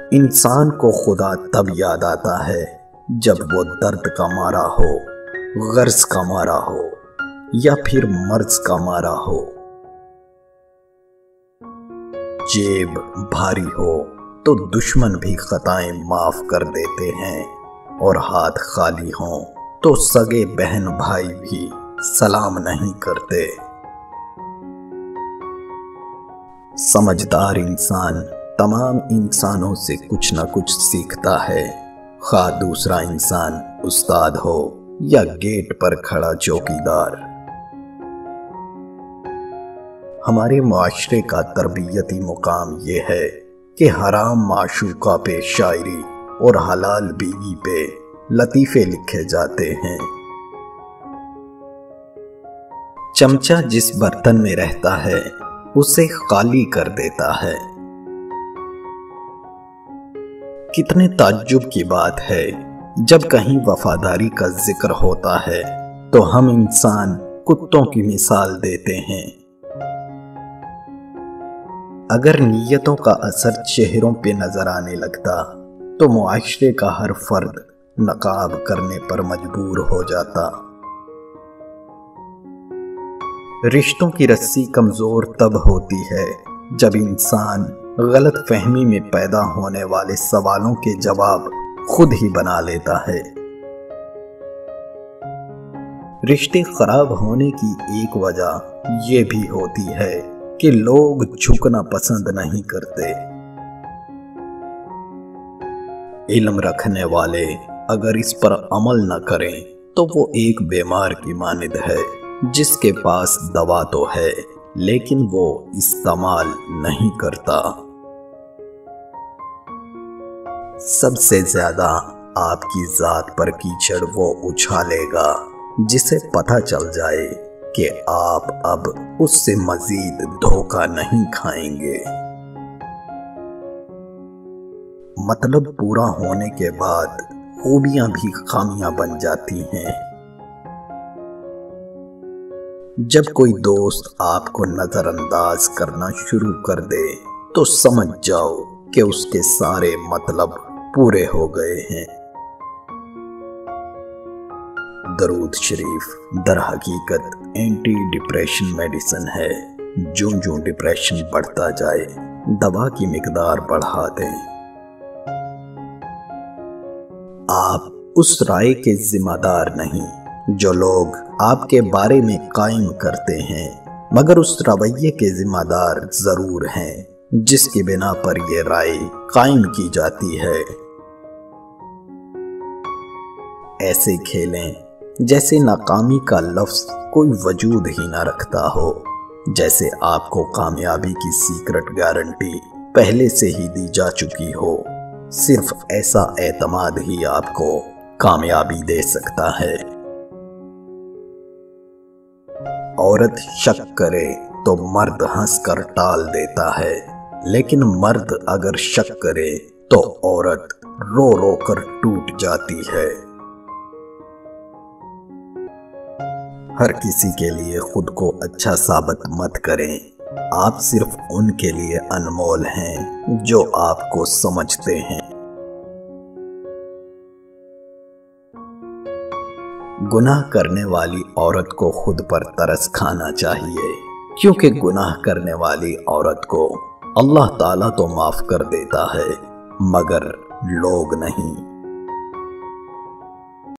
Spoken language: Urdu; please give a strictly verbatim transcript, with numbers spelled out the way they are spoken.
انسان کو خدا تب یاد آتا ہے جب وہ درد کا مارا ہو، غرض کا مارا ہو یا پھر مرض کا مارا ہو۔ جیب بھاری ہو تو دشمن بھی خطائیں معاف کر دیتے ہیں، اور ہاتھ خالی ہوں تو سگے بہن بھائی بھی سلام نہیں کرتے۔ سمجھدار انسان تمام انسانوں سے کچھ نہ کچھ سیکھتا ہے، خواہ دوسرا انسان استاد ہو یا گیٹ پر کھڑا چوکیدار۔ ہمارے معاشرے کا تربیتی مقام یہ ہے کہ حرام معشوقہ پہ شاعری اور حلال بیوی پہ لطیفے لکھے جاتے ہیں۔ چمچہ جس برتن میں رہتا ہے اسے خالی کر دیتا ہے۔ کتنے تعجب کی بات ہے جب کہیں وفاداری کا ذکر ہوتا ہے تو ہم انسان کتوں کی مثال دیتے ہیں۔ اگر نیتوں کا اثر چہروں پہ نظر آنے لگتا تو معاشرے کا ہر فرد نقاب کرنے پر مجبور ہو جاتا۔ رشتوں کی رسی کمزور تب ہوتی ہے جب انسان غلط فہمی میں پیدا ہونے والے سوالوں کے جواب خود ہی بنا لیتا ہے۔ رشتے خراب ہونے کی ایک وجہ یہ بھی ہوتی ہے کہ لوگ جھکنا پسند نہیں کرتے۔ علم رکھنے والے اگر اس پر عمل نہ کریں تو وہ ایک بیمار کی مانند ہے جس کے پاس دوا تو ہے لیکن وہ استعمال نہیں کرتا۔ سب سے زیادہ آپ کی ذات پر کیچڑ وہ اچھالے گا جسے پتہ چل جائے کہ آپ اب اس سے مزید دھوکہ نہیں کھائیں گے۔ مطلب پورا ہونے کے بعد خوبیاں بھی خامیاں بن جاتی ہیں۔ جب کوئی دوست آپ کو نظر انداز کرنا شروع کر دے تو سمجھ جاؤ کہ اس کے سارے مطلب پورے ہو گئے ہیں۔ درود شریف در حقیقت اینٹی ڈپریشن میڈیسن ہے۔ جو جو ڈپریشن بڑھتا جائے دوا کی مقدار بڑھا دیں۔ آپ اس رائے کے ذمہ دار نہیں جو لوگ آپ کے بارے میں قائم کرتے ہیں، مگر اس رویے کے ذمہ دار ضرور ہیں جس کی بنا پر یہ رائے قائم کی جاتی ہے۔ ایسے کھیلیں جیسے ناکامی کا لفظ کوئی وجود ہی نہ رکھتا ہو، جیسے آپ کو کامیابی کی سیکرٹ گارنٹی پہلے سے ہی دی جا چکی ہو۔ صرف ایسا اعتماد ہی آپ کو کامیابی دے سکتا ہے۔ عورت شک کرے تو مرد ہنس کر ٹال دیتا ہے، لیکن مرد اگر شک کرے تو عورت رو رو کر ٹوٹ جاتی ہے۔ ہر کسی کے لیے خود کو اچھا ثابت مت کریں، آپ صرف ان کے لیے انمول ہیں جو آپ کو سمجھتے ہیں۔ گناہ کرنے والی عورت کو خود پر ترس کھانا چاہیے، کیونکہ گناہ کرنے والی عورت کو اللہ تعالیٰ تو معاف کر دیتا ہے مگر لوگ نہیں۔